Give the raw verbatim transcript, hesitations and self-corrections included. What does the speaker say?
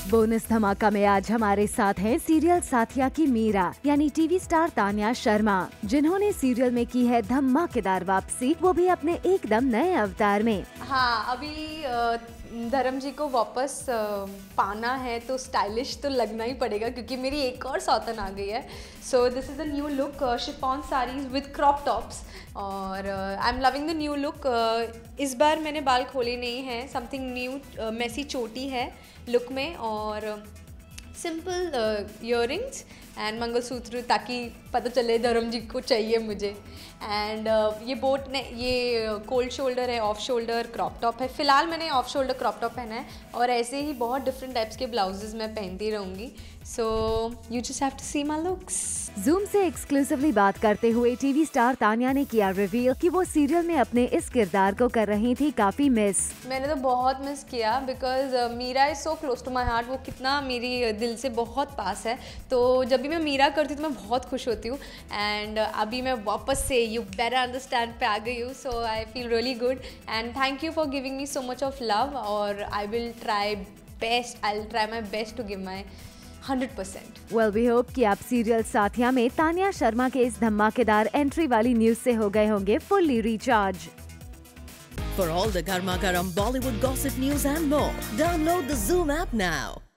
Bonus धमाका में आज हमारे साथ हैं सीरियल साथिया की मीरा यानी टीवी स्टार तान्या शर्मा, जिन्होंने सीरियल में की है धमाकेदार वापसी, वो भी अपने एकदम नए अवतार में। हाँ, अभी धर्म जी को वापस पाना है तो स्टाइलिश तो लगना ही पड़ेगा क्योंकि मेरी एक और सौतन आ गई है। So this is the new look, chiffon saris with crop tops और I am loving the new look. इस बार मैंने बाल खोले नहीं हैं, समथिंग न्यू मेसी चोटी है लुक में और सिंपल इयररिंग्स एंड मंगलसूत्र, ताकि पता चले धर्म जी को चाहिए मुझे। एंड uh, ये बोट ने ये कोल्ड शोल्डर है, ऑफ शोल्डर क्रॉप टॉप है। फ़िलहाल मैंने ऑफ शोल्डर क्रॉप टॉप पहना है और ऐसे ही बहुत डिफरेंट टाइप्स के ब्लाउजेज मैं पहनती रहूँगी। So you just have to see my looks. Zoom से एक्सक्लूसिवली बात करते हुए टीवी स्टार तान्या ने किया रिवील कि वो सीरियल में अपने इस किरदार को कर रही थी काफी मिस। मैंने तो बहुत मिस किया because uh, Meera is so close to my heart. वो कितना मेरी दिल से बहुत पास है, तो जब भी मैं मीरा करती हूँ तो मैं बहुत खुश होती हूँ। एंड uh, अभी मैं वापस से यू बेटर अंडरस्टैंड पे आ गई हूँ, so I feel really good and thank you for giving me so much of love. और I will try best I will try my best to give my hundred percent. Well we hope कि आप serial साथिया में तान्या शर्मा के इस धमाकेदार entry वाली news से हो गए होंगे fully recharge. For all the Garma Garam Bollywood gossip news and more, download the Zoom app now.